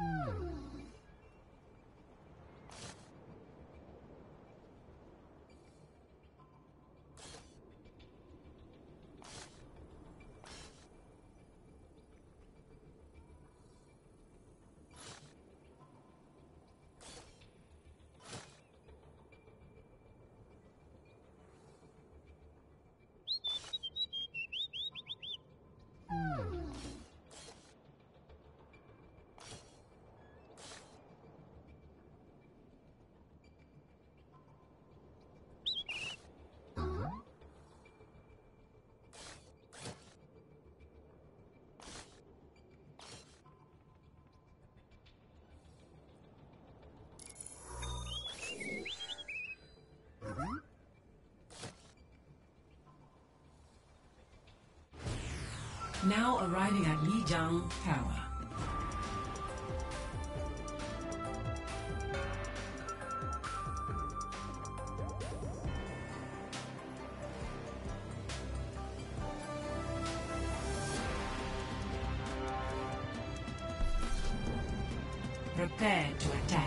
Now arriving at Lijiang Tower. Prepare to attack.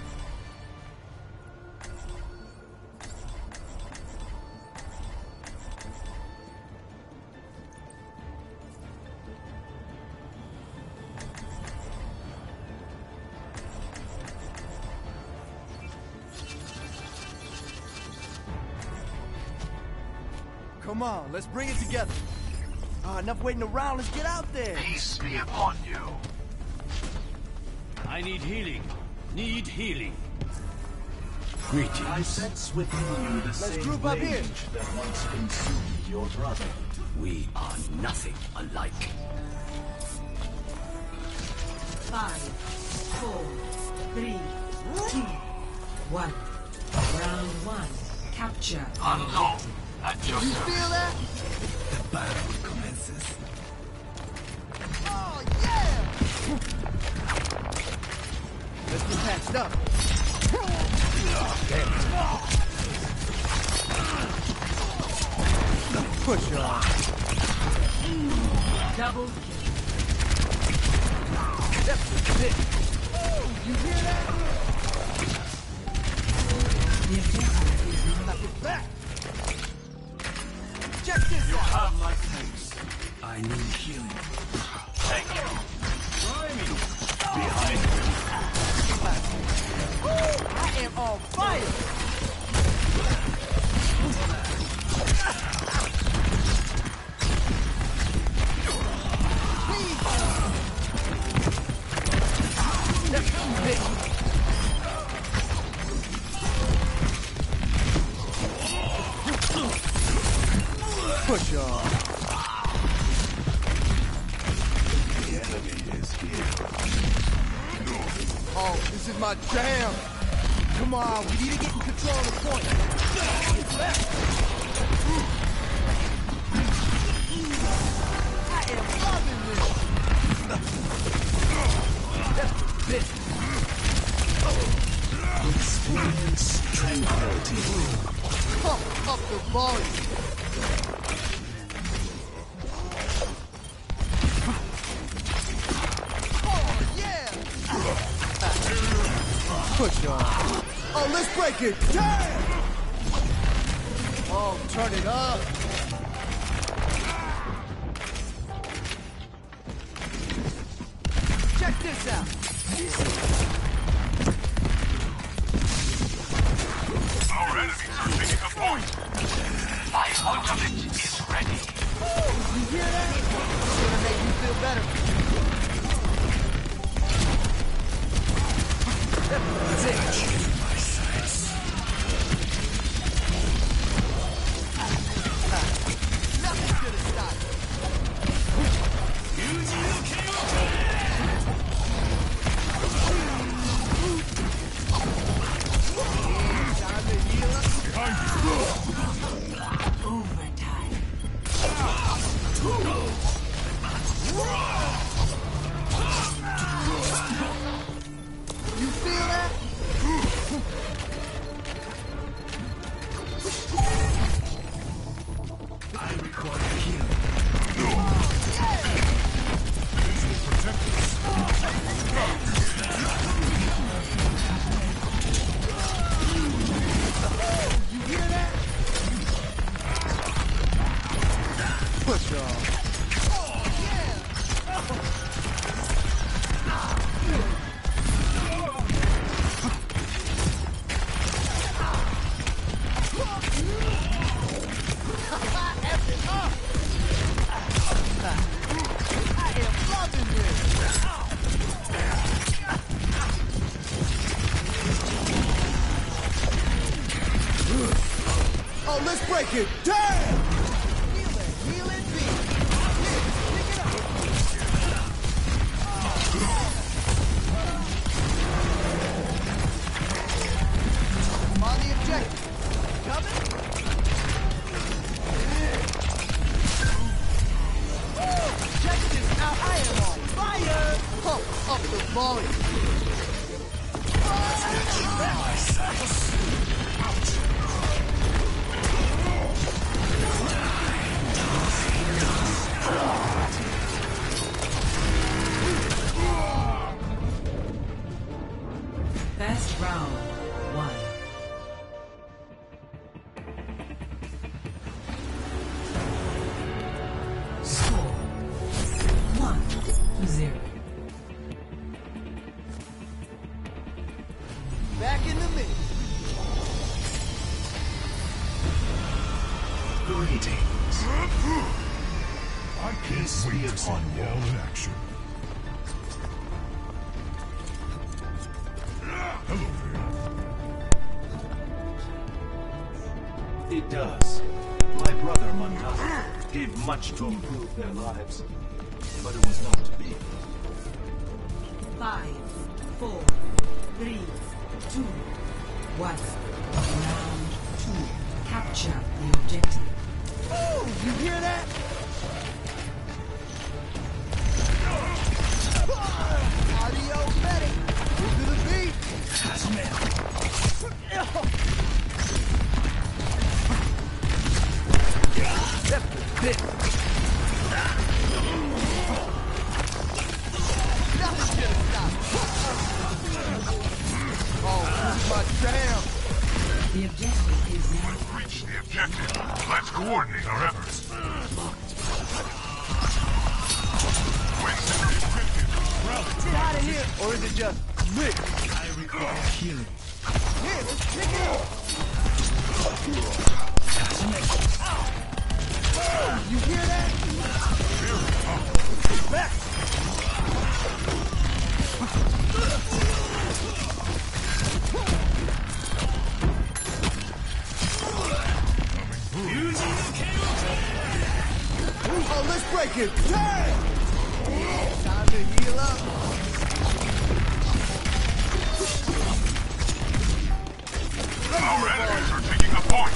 Come on, let's bring it together. Enough waiting around, let's get out there. Peace be upon you. I need healing. Need healing. Greetings. I sense within you the same group up here. rage that once consumed your brother. We are nothing alike. 5, 4, 3, 2, 1. Round 1. Capture. Alone at your You service. feel that? The battle commences. Oh, yeah! Let's get patched up. Push on. Double kill. That's it. Oh, you hear that? The objective is Knock it back. Check this You out. have my thanks. I need healing. Thank you. Behind you. I am on fire. Push on. The enemy is here. Oh, this is my jam. Come on, we need to get in control of the point. I am loving this. This. Experience tranquility. Pump up the volume. Oh, yeah. Push on. Oh, let's break it. Damn. Oh, turn it up. Check this out. Our enemies are taking a point. My ultimate is ready. You hear that? It's gonna make you feel better. That's it. My sights. Nothing's gonna stop it. Time to heal up. overtime. Oh, let's break it! Damn! Heal it, beat. Here, pick it up. I'm on the objective. Coming? Check this out. I am on fire! Pump up the volume. Best round, 1. Score 1-0. Back in the mix. Greetings. I can't wait to see you all in action. Hello there. It does. My brother Montana gave much to improve their lives, but it was not to be. 5, 4, 3, 2, 1. Round 2. Capture the objective. Oh, you hear that? Audio medic. Move to the beat. That's the bit. Nothing's gonna stop. Oh, this is my jam. The objective is now Reach the objective. Let's coordinate our efforts. Get out of here, or is it just lit? I require healing. Here, let's pick it up. You hear that? Back. Oh, let's break it. Damn! Time to heal up. Our enemies are taking a point.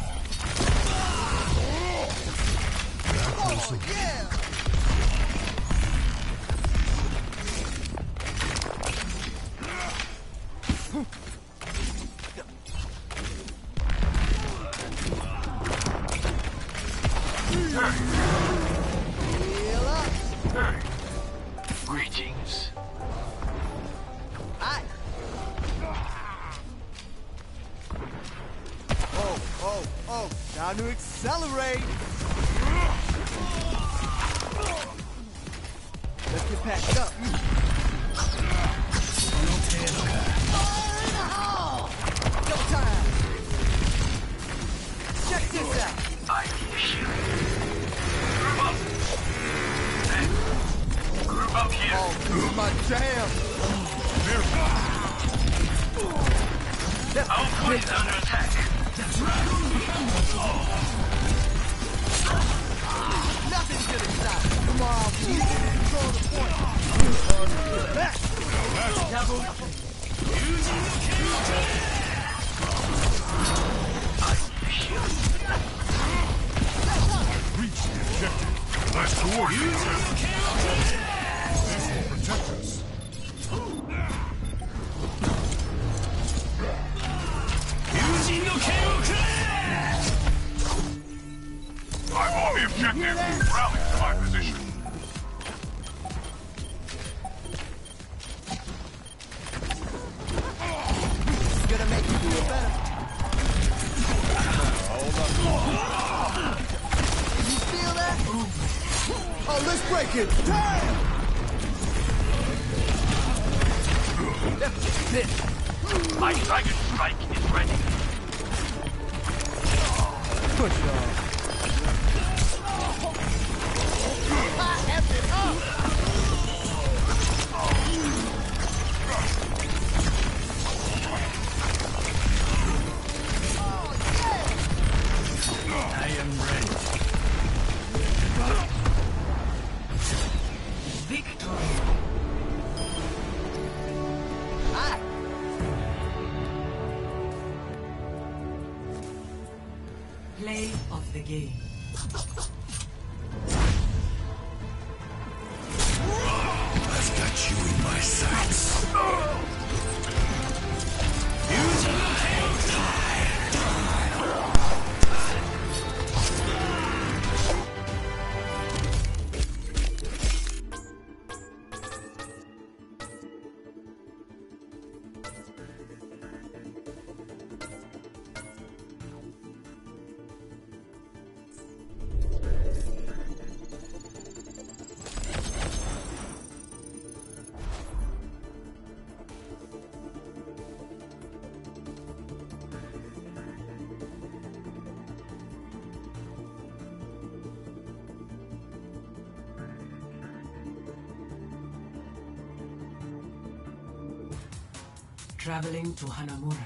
Oh, yeah! Heal up. Hey, Greetings. Hi. Oh, time to accelerate. Let's get packed up. Fire in the hole! Go time. Check this out. I need a shield. Group up. Hey, group up here. Oh, this is my jam. Our point is under attack. Nothing's gonna stop. Come on, please. Control the point. Back. Double. Reach the objective. Let's coordinate our efforts. This will protect us. I'm on the objective. Rally to my position. Gonna make you feel better. Hold up. You feel that? Oh, let's break it. Damn! That's it. My dragon strike is ready. Push it on. I F it up. Play of the game. I've got you in my sights. Traveling to Hanamura.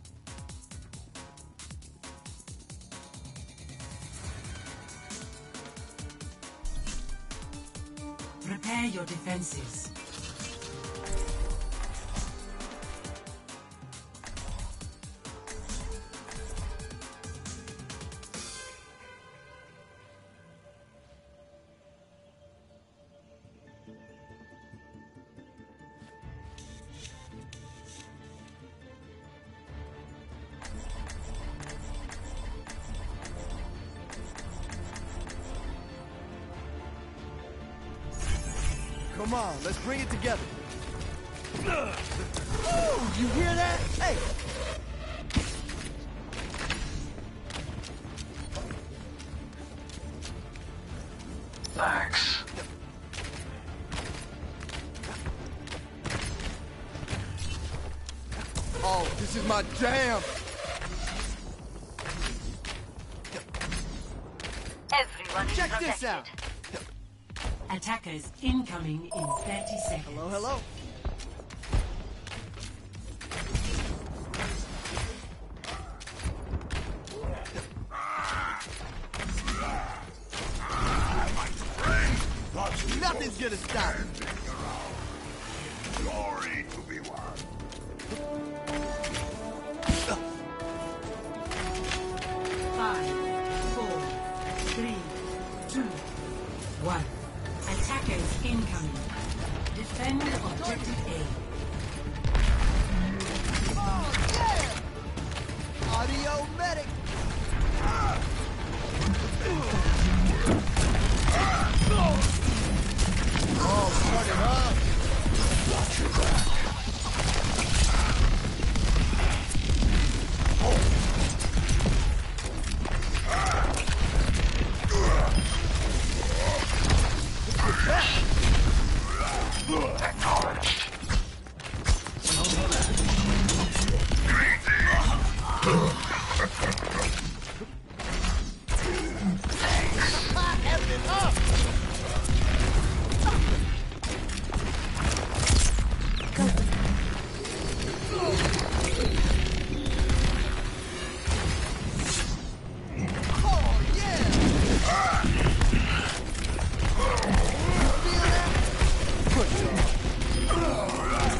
Prepare your defenses. Come on, let's bring it together. Ooh, you hear that? Hey! Thanks. Oh, this is my jam! Everyone is Check protected. this out! Attackers incoming in 30 seconds. Hello, hello. Nothing's gonna stop me. Glory to be won. 5, 4, 3, 2, 1. Attackers incoming. Defend objective A. Oh, yeah! Audio medic! Oh, turn it up! Watch your back. Acknowledged. Having it up! Oh, yeah! Feel that? Good job.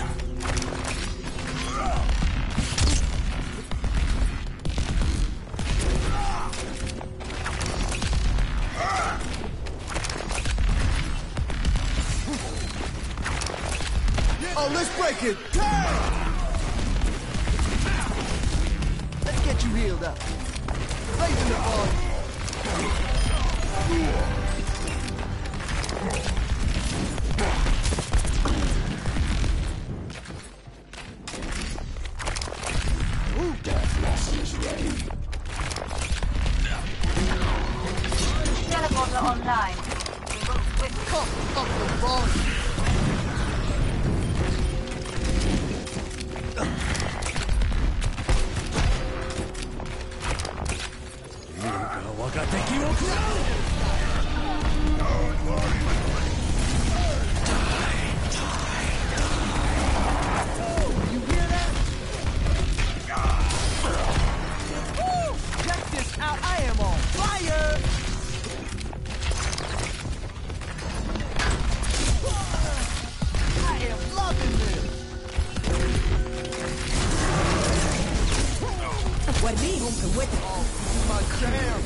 Oh, let's break it! Let's get you healed up. Raising the volume. Death lost his reign. Teleporter online. Move quickly. Pump up the volume. You hear that? Woo! Check this out. I am on fire! I am loving this! Oh, this is my jam.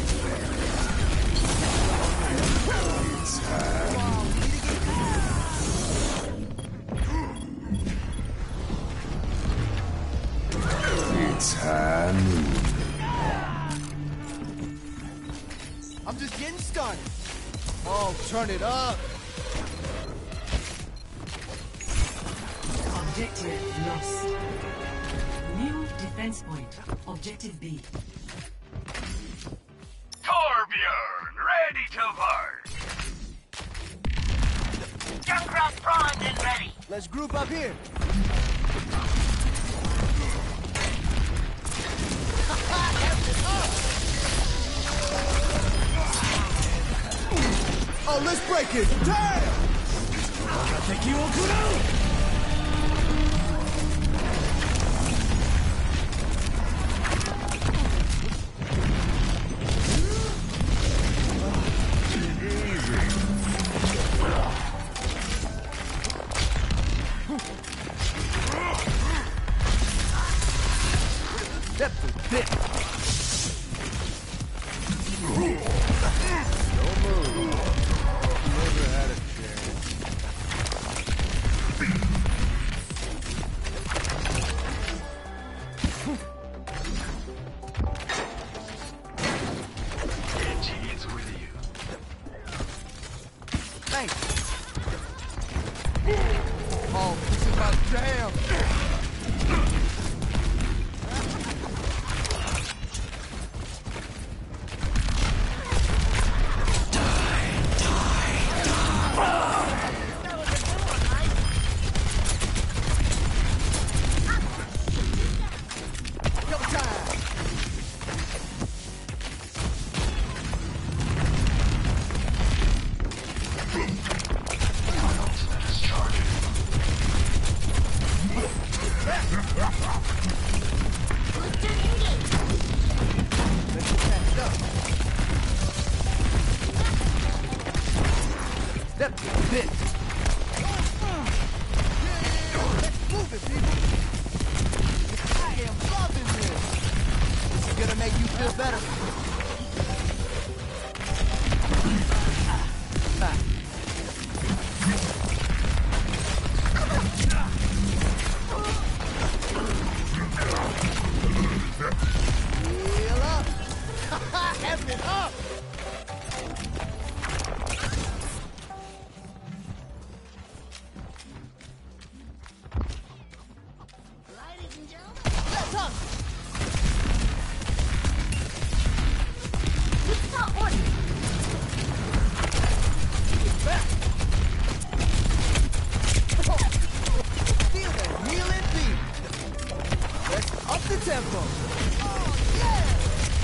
It's Hanu. I'm just getting started. Oh, turn it up. Objective lost. New defense point. Objective B. Torbjorn, ready to work. Junkrat primed and ready. Let's group up here. Oh, let's break it. Damn! Step to bit. Genji is with you. Thanks. Oh, this is my jam. Double time. That is charging. Step to the bit. Let's move it, people. I am loving this. This is gonna make you feel better. Heal up. Have it up. Let's up. Back. Feel that healing beat. Let's up the tempo. Oh, yeah.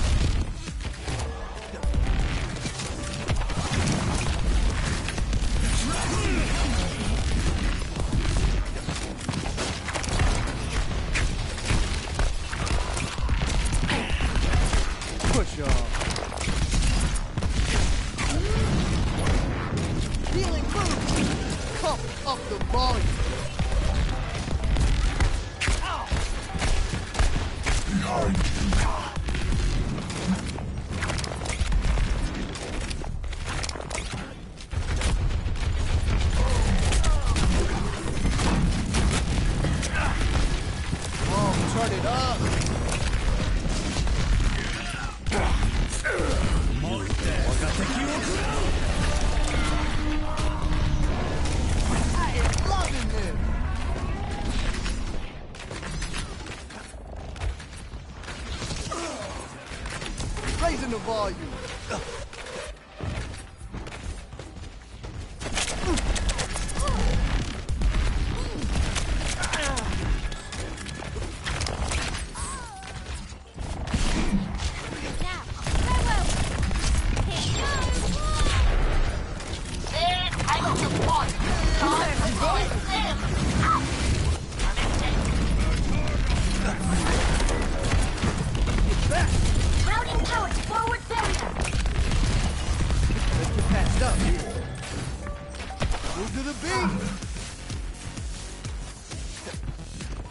Push off. Healing move. Pump up the volume. Oh, turn it up. I am loving this. Raising the volume. Routing towards forward barrier. Let's get patched up. Move to the beat.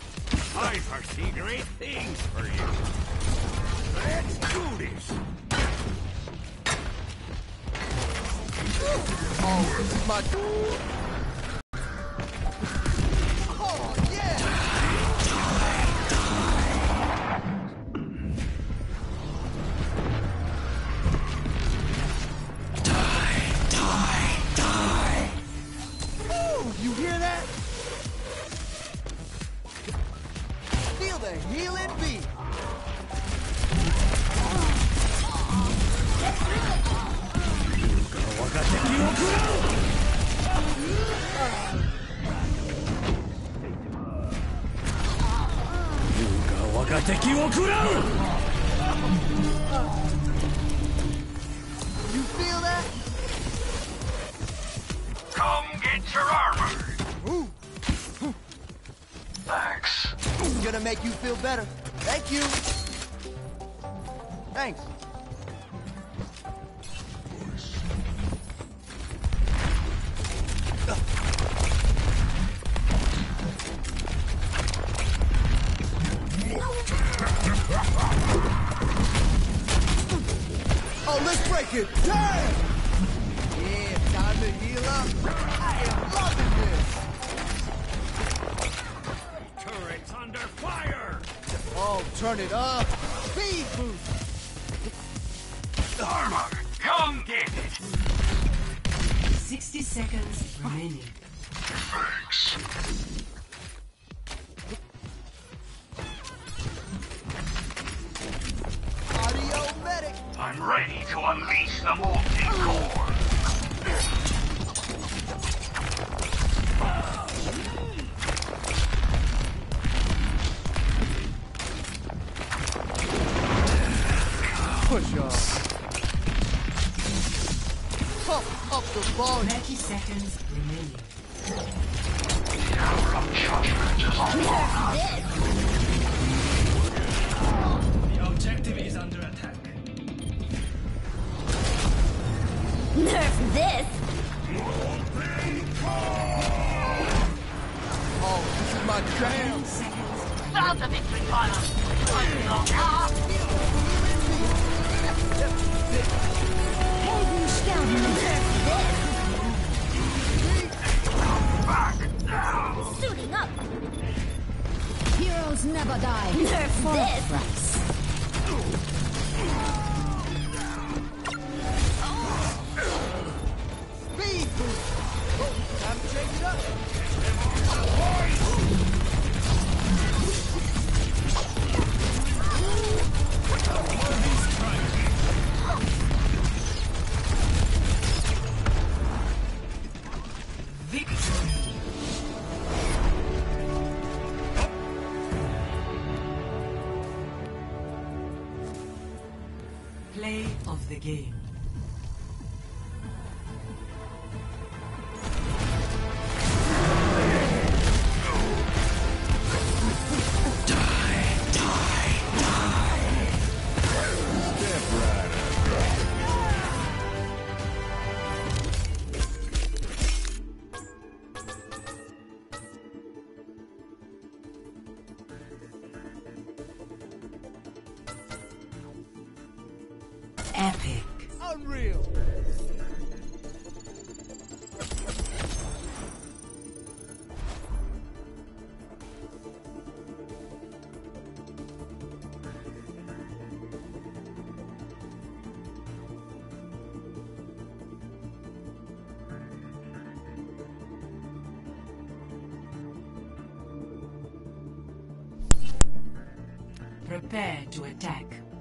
I foresee great things for you. Let's do this. Oh, this is my... Oh, yeah! Ooh, you hear that? Feel the healing beat. You feel that? Come get your armor. Ooh, Thanks. it's gonna make you feel better. Thank you. Thanks. Oh, let's break it. Damn! Yeah, time to heal up. I am loving this. Turret's under fire! Oh, turn it up. Speed boost. Armor. Come get it. 60 seconds remaining. Thanks. Audio medic. I'm ready to unleash the molten core. Push off. Pump up the volume. 30 seconds remaining. The hour of judgment is on. The objective is under attack. Nerf this! Oh, this is my jam. 10 seconds. Start the victory corner! Suiting up! Heroes never die. Nerf this! Speed boost. Oh, time to change it up. Play of the game. Epic. Unreal. Prepare to attack.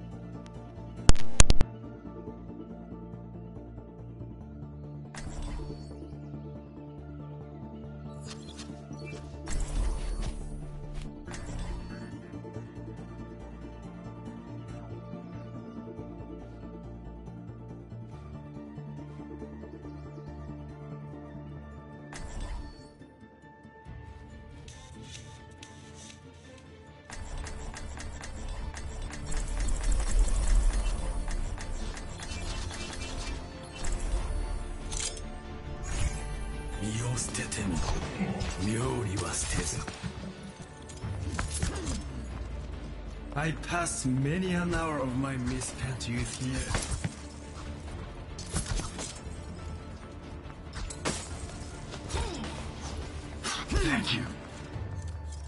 I passed many an hour of my misspent youth here.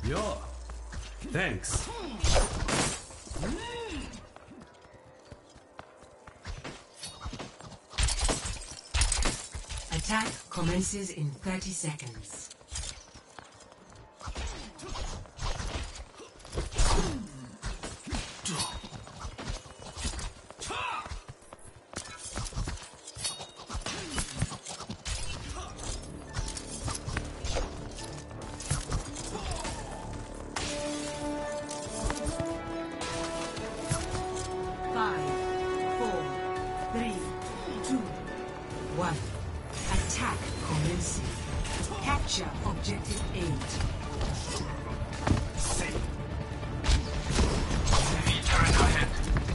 Yo, thanks. Attack commences in 30 seconds. Attack commencing. Capture objective 8. Enemy turret ahead.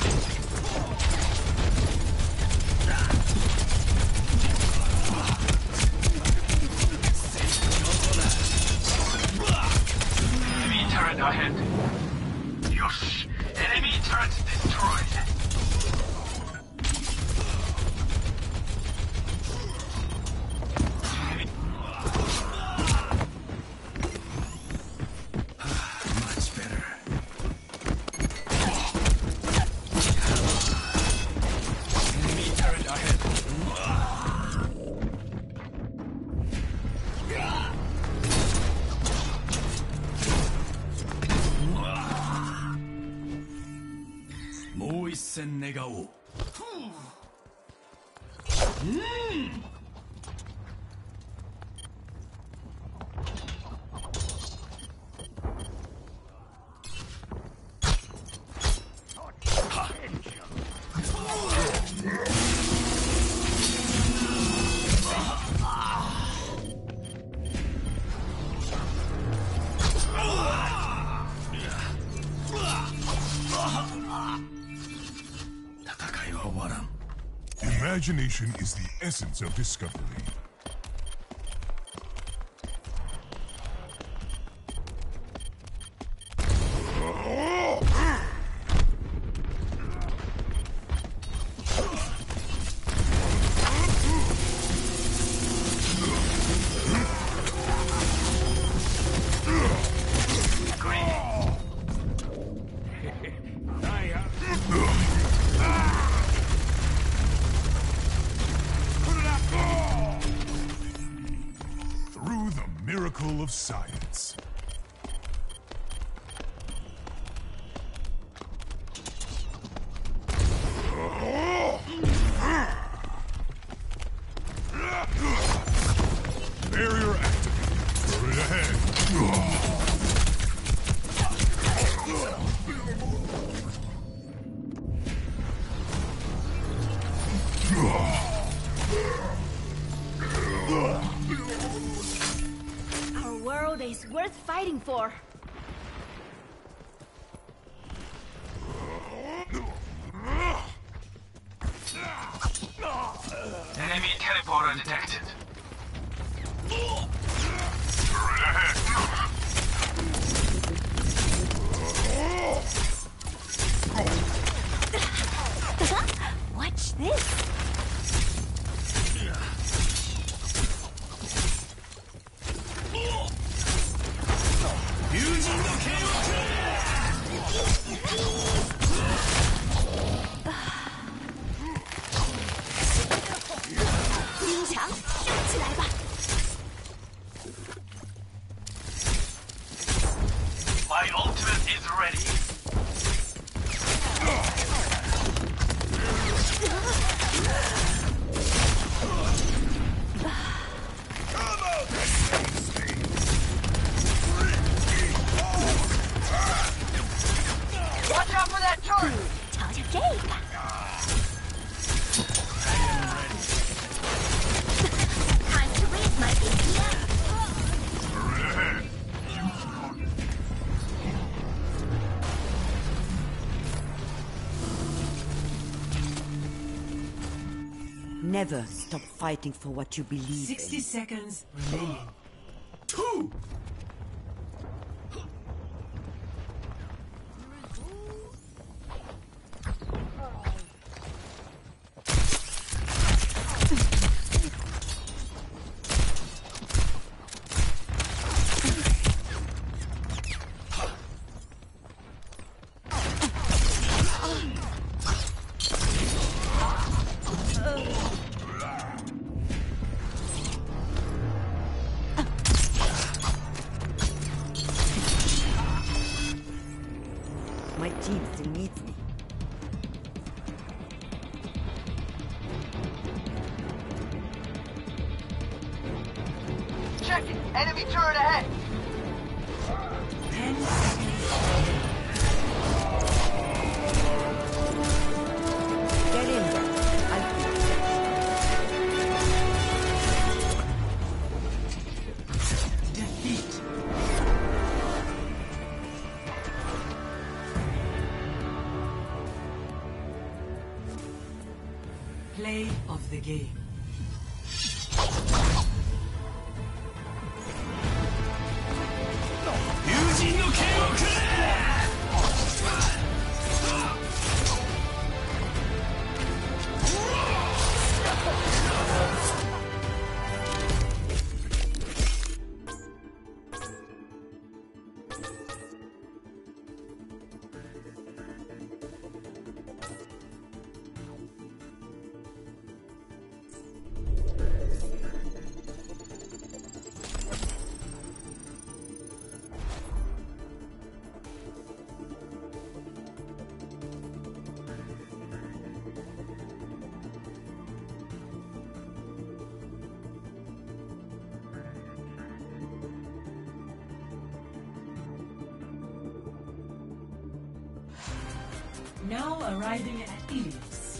Enemy turret ahead. Yosh! Enemy turret destroyed. Much better. Enemy turret ahead. 뭐一戦願おう. Imagination is the essence of discovery. Through the miracle of science. Barrier activated. Turret ahead. Our world is worth fighting for. Enemy teleporter detected. Turret ahead. Watch this. My ultimate is ready. Watch out for that turret! 瞧瞧这个。Time to raise my APM. Turret ahead. Never stop fighting for what you believe 60 in. seconds remaining. 2! My team still needs me. Check it! Enemy turret ahead! 10 seconds. Get in there. I'll Defeat. Play of the game. Now arriving at Ilios.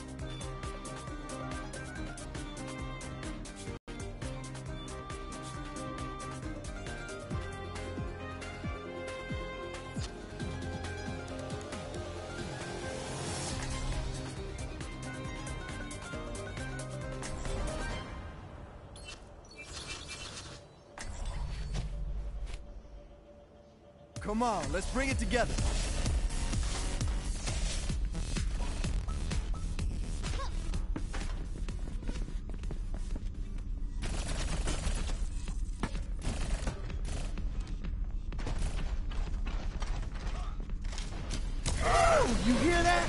Come on, let's bring it together. You hear that?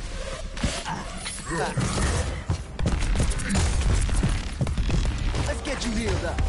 Let's get you healed up.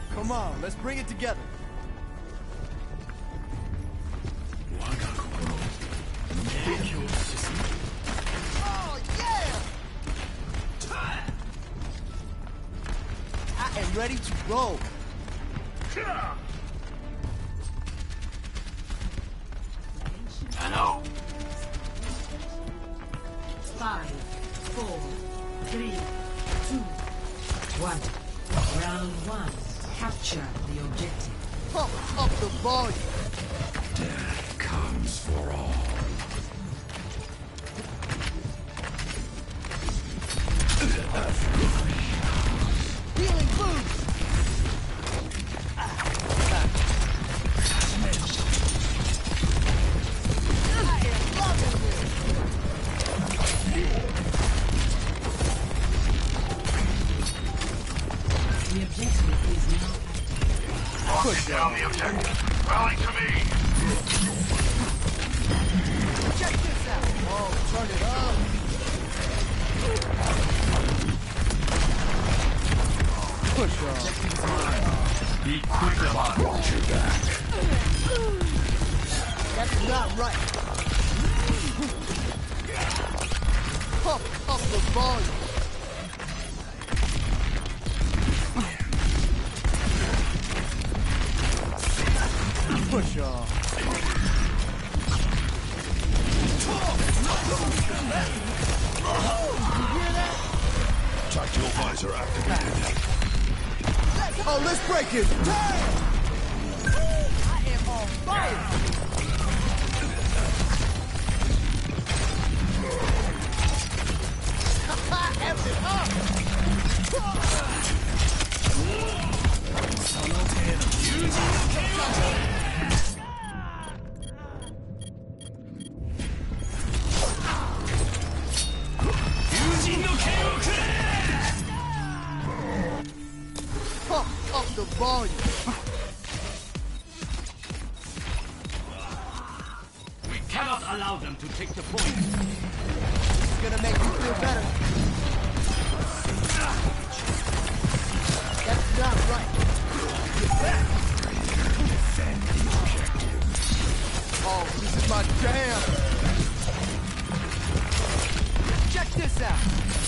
Come on, let's bring it together. Oh, yeah! I am ready to roll. Hello. 5, 4, 3, 2, 1. Round 1. Capture the objective. Pump up the volume. Death comes for all. Healing boost. I am loving this. The objective is now Locking down the objective. Rally to me. Check this out. Oh, turn it up. Push on. Be quick about watch your back. That's not right. Pump up the volume. Push on. Tactical visor activated. Oh, let's break it. Damn! I am on fire. F it up. Pump up the volume. We cannot allow them to take the point. This is gonna make you feel better. That's not right. Oh, this is my jam. Check this out.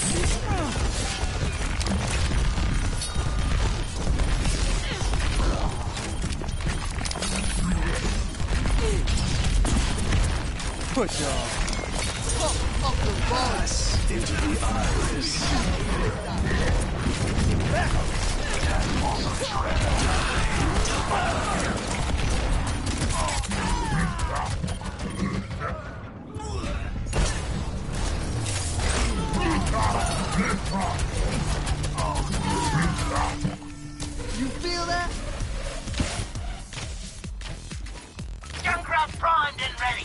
Push on. Pump up the volume. Into the iris. You feel that? Junkrat primed and ready.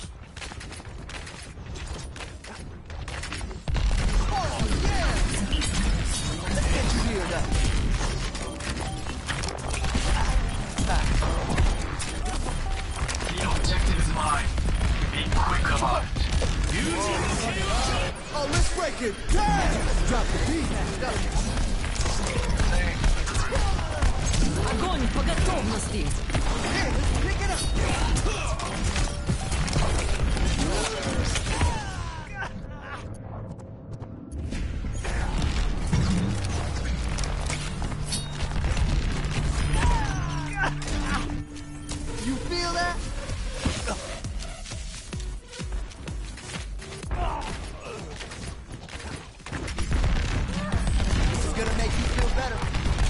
Oh, yeah! Let's get you healed up. The objective is mine. Be quick about it. Oh, let's break it. Damn! Drop the beat. огонь по готовности. Here, let's pick it up. You feel that? This is gonna make you feel better.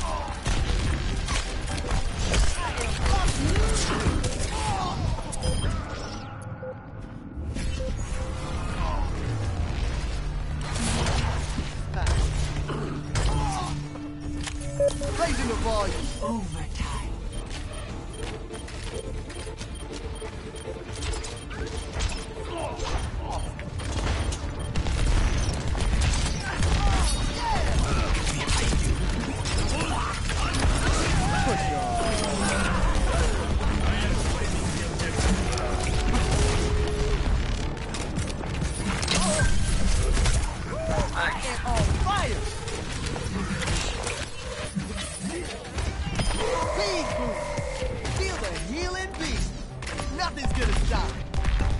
Raising the volume. Overtime. I am on fire. speed boost. Feel the healing beast. Nothing's gonna stop it.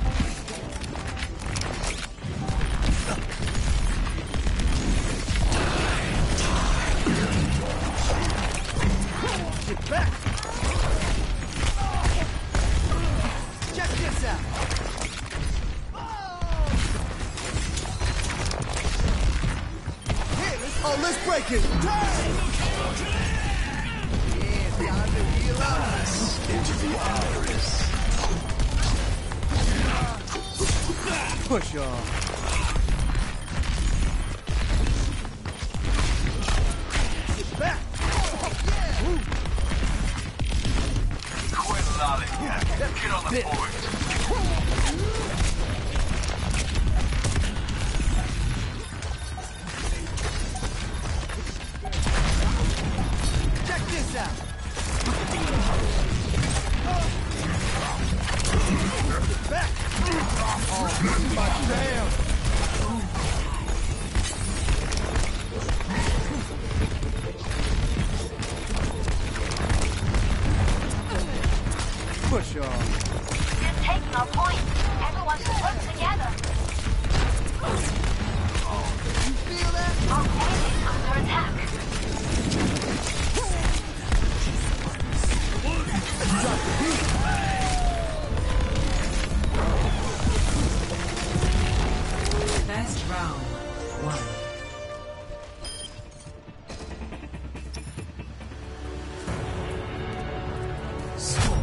Get back. Check this out. Oh, let's break it! Turn! Yeah, time to heal up. Into the iris. Push on. Get back! Yeah! Woo. Quit lollygagging. Get on the board. Check this out! Get back! Oh, my damn! Push on. They're taking our point. Everyone should work together. You feel that? Our point is under attack. Best round. 1. Score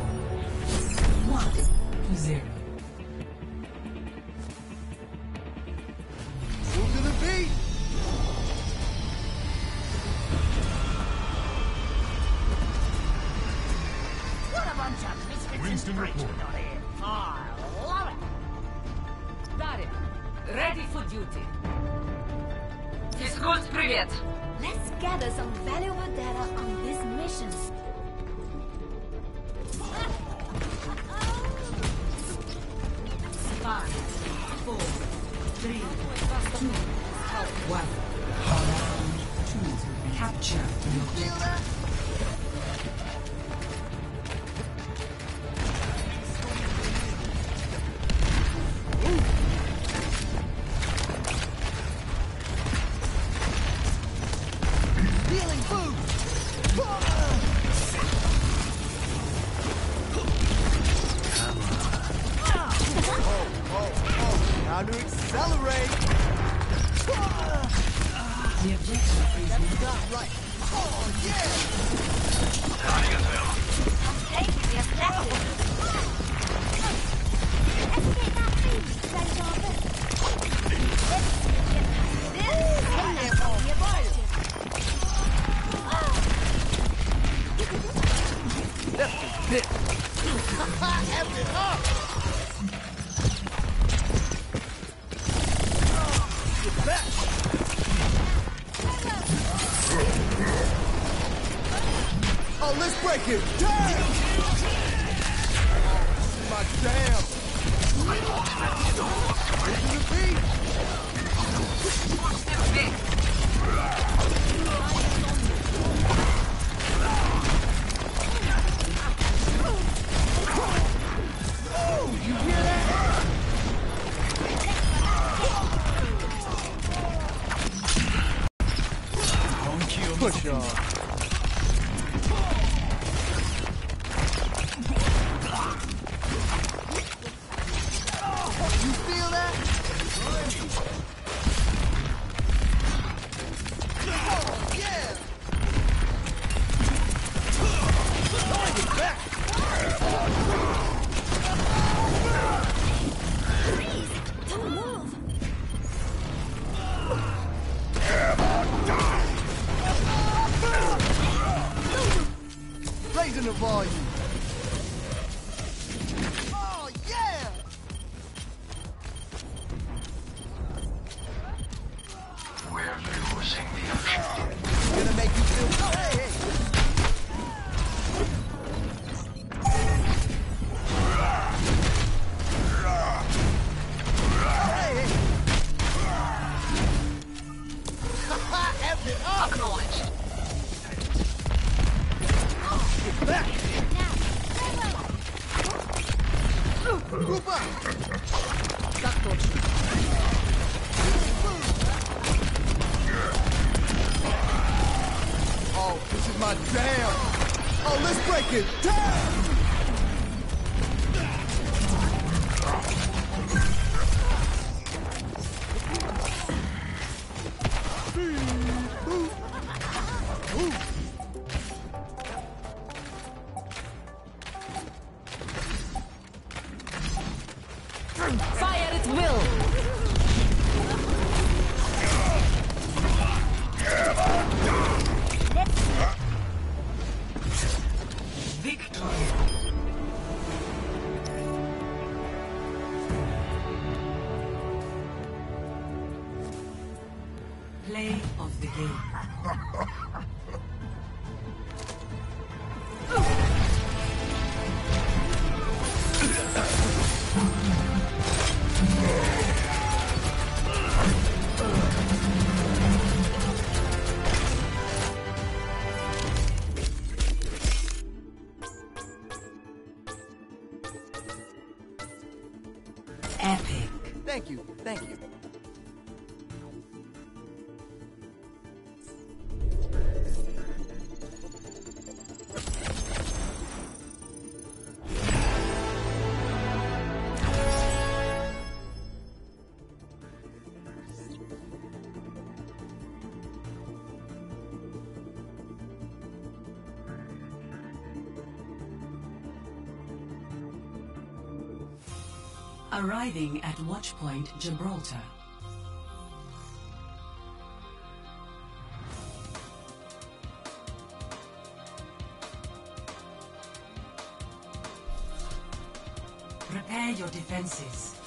1-0. Move to the beat! What a bunch of misfits Winston and freaks we report. got here. I love it. Daria, ready for duty. Физкульт, привет! Let's gather some valuable data on this mission. Five, 4, 3, 2, 1. Round 2. Capture the objective. Feel that? Healing boost! Time to accelerate! The objective is That's not right! Oh, yeah! Take the objective. Escape that beast, that's our best. Let's get past this and that's all the objective. That's a bit! F it up! Get back! Oh, let's break it! Damn! My damn! To the beat! Oh, you hear that? Push on. You feel that? Oh, yeah! Get back! Please, don't move. Raising the volume. Oh, yeah! We're losing the objective. Gonna make you feel good. Hey, hey. Hey, hey. F it up. Acknowledged. Get Group up! Так точно. Oh, this is my jam! Oh, let's break it down! Fire at will! Victory! Play of the game. Epic. Thank you, thank you. Arriving at Watchpoint Gibraltar. Prepare your defenses.